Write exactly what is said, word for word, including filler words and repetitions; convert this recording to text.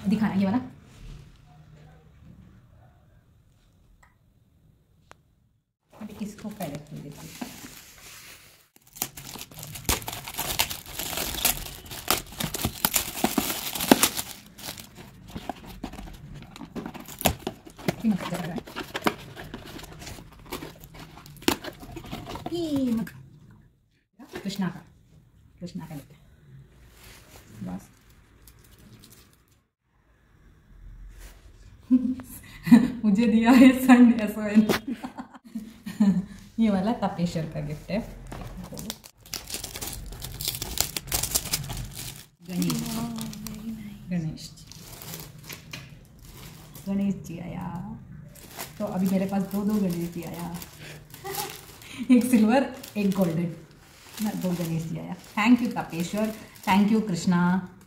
दिखाना ये वाला। अभी इसको पहले खोल देती हूँ। कृष्णा का कृष्णा का लेते बस। मुझे दिया है सन एस ओ एन। ये वाला तपेश्वर का गिफ्ट है। गणेश गणेश गणेश जी आया। तो अभी मेरे पास दो दो गणेश जी आया। एक सिल्वर एक गोल्डन, दो गणेश जी आया। Thank you Tapeshwar, thank you Krishna.